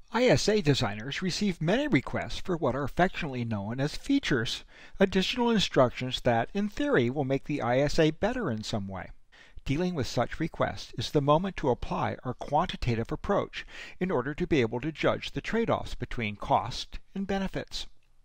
ISA designers receive many requests for what are affectionately known as features, additional instructions that, in theory, will make the ISA better in some way. Dealing with such requests is the moment to apply our quantitative approach in order to be able to judge the trade-offs between cost and benefits.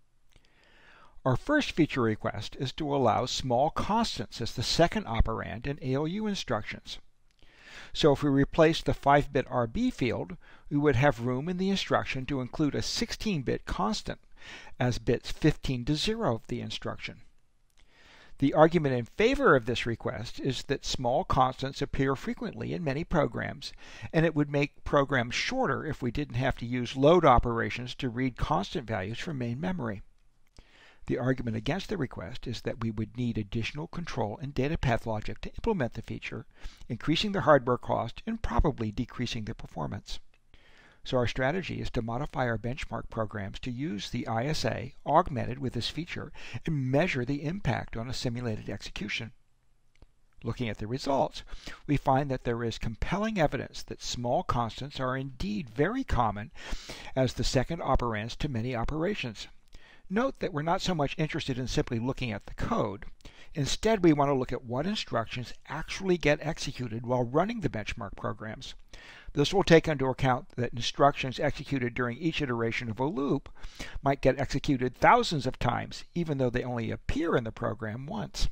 Our first feature request is to allow small constants as the second operand in ALU instructions. So if we replace the 5-bit RB field, we would have room in the instruction to include a 16-bit constant as bits 15 to 0 of the instruction. The argument in favor of this request is that small constants appear frequently in many programs, and it would make programs shorter if we didn't have to use load operations to read constant values from main memory. The argument against the request is that we would need additional control and data path logic to implement the feature, increasing the hardware cost and probably decreasing the performance. So our strategy is to modify our benchmark programs to use the ISA augmented with this feature and measure the impact on a simulated execution. Looking at the results, we find that there is compelling evidence that small constants are indeed very common as the second operands to many operations. Note that we're not so much interested in simply looking at the code. Instead, we want to look at what instructions actually get executed while running the benchmark programs. This will take into account that instructions executed during each iteration of a loop might get executed thousands of times, even though they only appear in the program once.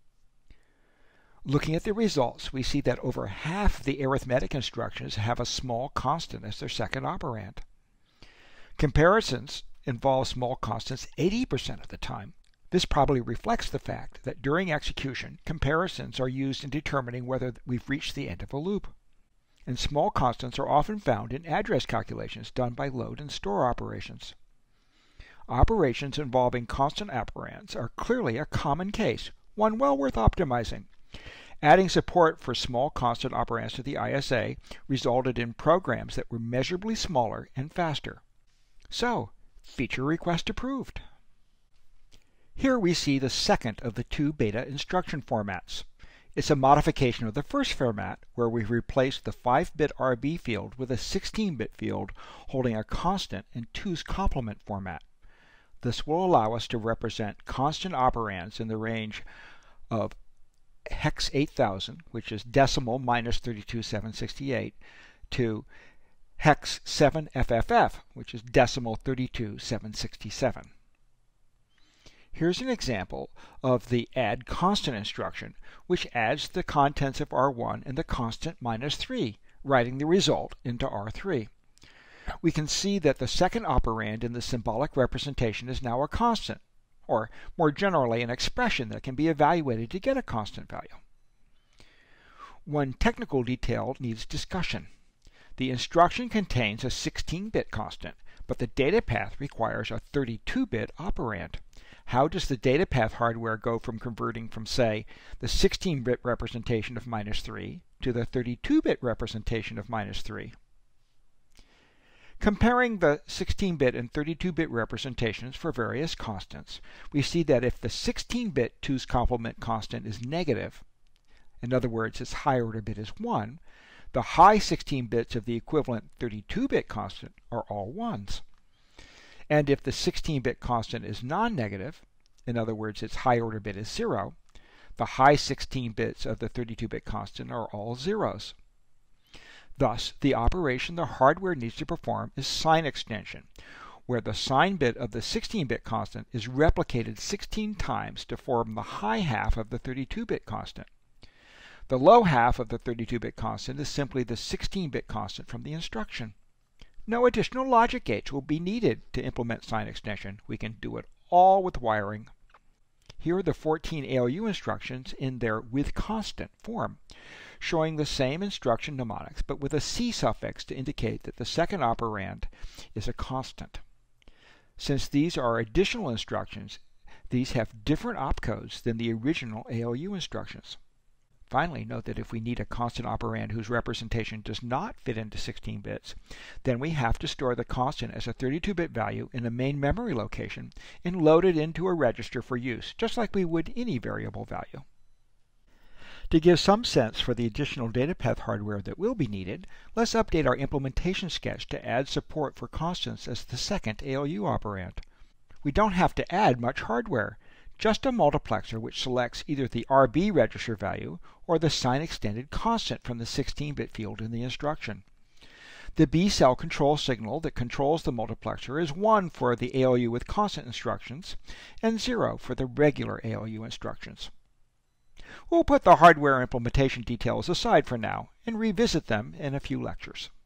Looking at the results, we see that over half of the arithmetic instructions have a small constant as their second operand. Comparisons involve small constants 80% of the time. This probably reflects the fact that during execution, comparisons are used in determining whether we've reached the end of a loop. And small constants are often found in address calculations done by load and store operations. Operations involving constant operands are clearly a common case, one well worth optimizing. Adding support for small constant operands to the ISA resulted in programs that were measurably smaller and faster. So, feature request approved. Here we see the second of the two beta instruction formats. It's a modification of the first format where we've replaced the 5-bit RB field with a 16-bit field holding a constant in 2's complement format. This will allow us to represent constant operands in the range of hex 8000, which is decimal minus 32768, to hex 7FFF, which is decimal 32767. Here's an example of the add constant instruction, which adds the contents of R1 and the constant minus 3, writing the result into R3. We can see that the second operand in the symbolic representation is now a constant, or more generally an expression that can be evaluated to get a constant value. One technical detail needs discussion. The instruction contains a 16-bit constant, but the data path requires a 32-bit operand. How does the data path hardware go from converting from, say, the 16-bit representation of minus 3 to the 32-bit representation of minus 3? Comparing the 16-bit and 32-bit representations for various constants, we see that if the 16-bit 2's complement constant is negative, in other words, its higher order bit is 1, the high 16 bits of the equivalent 32-bit constant are all 1s. And if the 16-bit constant is non-negative, in other words, its high order bit is 0, the high 16 bits of the 32-bit constant are all 0s. Thus, the operation the hardware needs to perform is sign extension, where the sign bit of the 16-bit constant is replicated 16 times to form the high half of the 32-bit constant. The low half of the 32-bit constant is simply the 16-bit constant from the instruction. No additional logic gates will be needed to implement sign extension. We can do it all with wiring. Here are the 14 ALU instructions in their with constant form, showing the same instruction mnemonics but with a C suffix to indicate that the second operand is a constant. Since these are additional instructions, these have different opcodes than the original ALU instructions. Finally, note that if we need a constant operand whose representation does not fit into 16 bits, then we have to store the constant as a 32-bit value in a main memory location and load it into a register for use, just like we would any variable value. To give some sense for the additional data path hardware that will be needed, let's update our implementation sketch to add support for constants as the second ALU operand. We don't have to add much hardware, just a multiplexer which selects either the RB register value or the sign extended constant from the 16-bit field in the instruction. The B cell control signal that controls the multiplexer is 1 for the ALU with constant instructions and 0 for the regular ALU instructions. We'll put the hardware implementation details aside for now and revisit them in a few lectures.